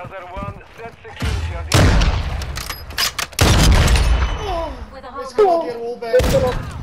Other one, set security on the Oh, let's go get all back.